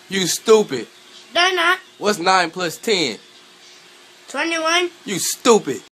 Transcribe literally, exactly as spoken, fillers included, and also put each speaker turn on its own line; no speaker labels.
You stupid.
They're not.
What's nine plus ten?
twenty-one.
You stupid.